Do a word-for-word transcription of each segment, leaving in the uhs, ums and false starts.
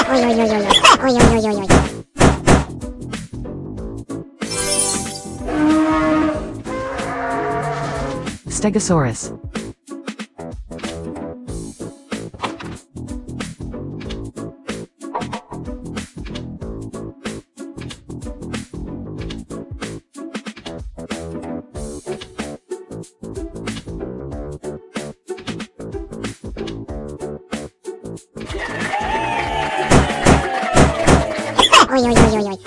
Oi, oi, oi, oi, oi. Oi, oi, oi, oi, oi. Stegosaurus. Oi, oi, oi, oi, oi.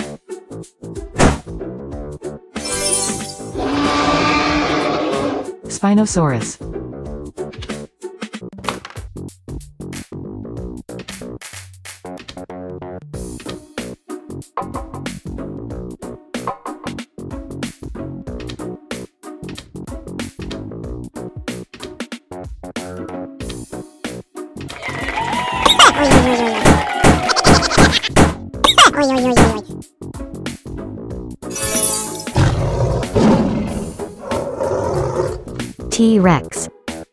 Spinosaurus. Oi, oi, oi, oi, oi. Oi, oi, oi, oi, oi. T-Rex.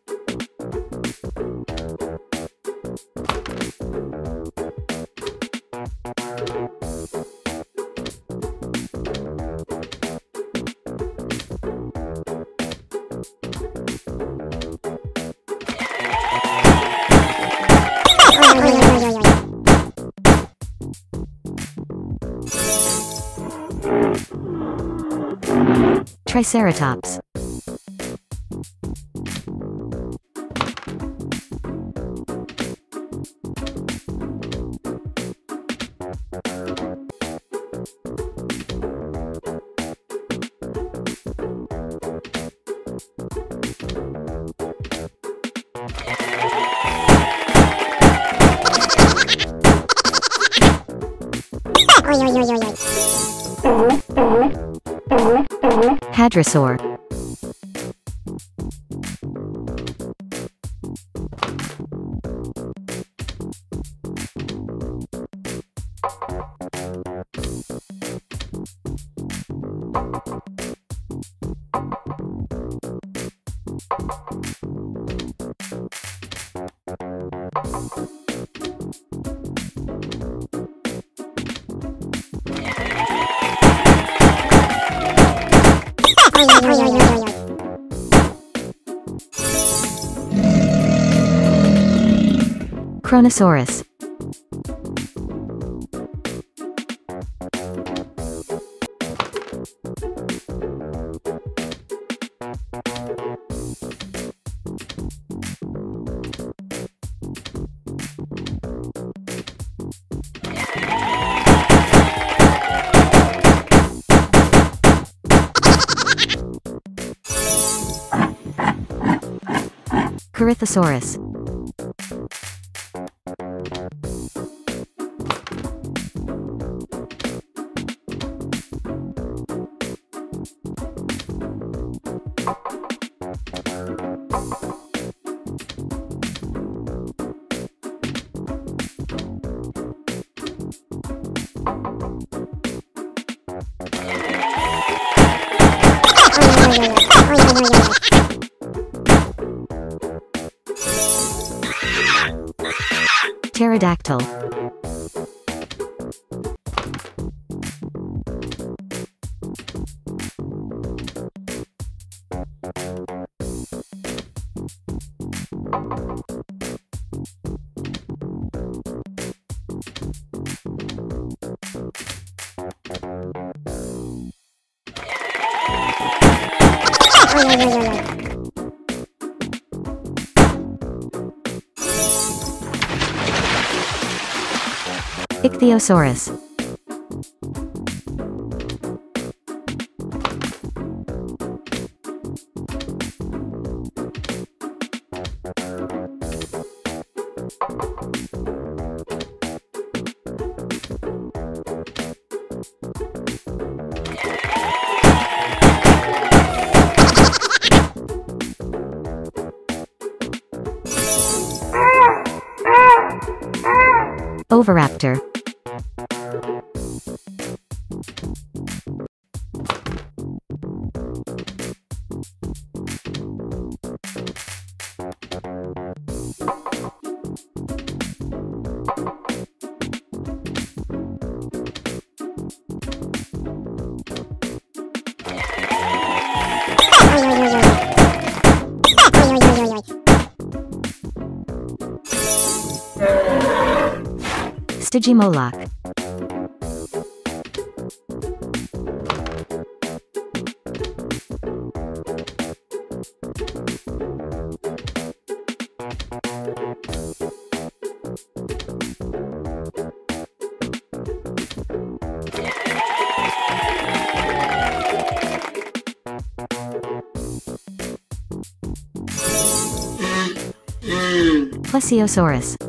Oi, oi, oi, oi, oi, oi. Triceratops. Oi, oi, oi, oi, oi. Hadrosaur. Oi, oi, oi, oi, oi, oi. Kronosaurus. Corythosaurus. Oi, oi, oi, oi, oi. Oi, oi, oi, oi, oi. Pterodactyl. Oi, oi, oi, oi, oi. Ichthyosaurus. Oviraptor. Stygimoloch. Plesiosaurus.